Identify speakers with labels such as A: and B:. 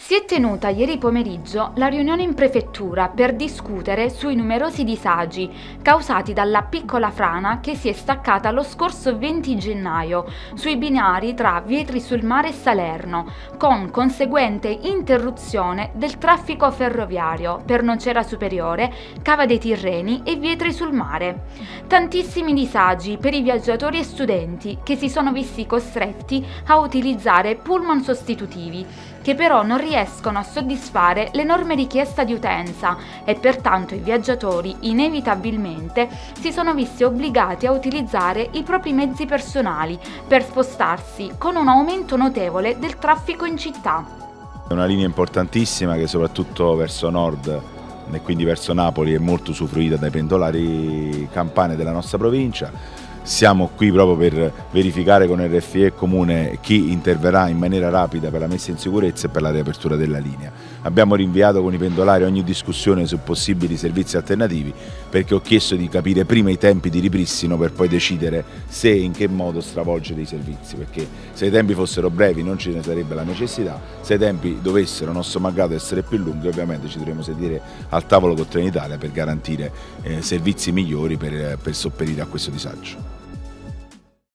A: Si è tenuta ieri pomeriggio la riunione in prefettura per discutere sui numerosi disagi causati dalla piccola frana che si è staccata lo scorso 20 gennaio sui binari tra Vietri sul Mare e Salerno, con conseguente interruzione del traffico ferroviario per Nocera Superiore, Cava dei Tirreni e Vietri sul Mare. Tantissimi disagi per i viaggiatori e studenti che si sono visti costretti a utilizzare pullman sostitutivi, che però non riescono a soddisfare l'enorme richiesta di utenza e pertanto i viaggiatori inevitabilmente si sono visti obbligati a utilizzare i propri mezzi personali per spostarsi, con un aumento notevole del traffico in città.
B: È una linea importantissima che soprattutto verso nord e quindi verso Napoli è molto usufruita dai pendolari campani della nostra provincia. Siamo qui proprio per verificare con RFI Comune chi interverrà in maniera rapida per la messa in sicurezza e per la riapertura della linea. Abbiamo rinviato con i pendolari ogni discussione su possibili servizi alternativi, perché ho chiesto di capire prima i tempi di ripristino per poi decidere se e in che modo stravolgere i servizi, perché se i tempi fossero brevi non ce ne sarebbe la necessità, se i tempi dovessero nostro malgrado essere più lunghi ovviamente ci dovremo sedere al tavolo con Trenitalia per garantire servizi migliori per sopperire a questo disagio.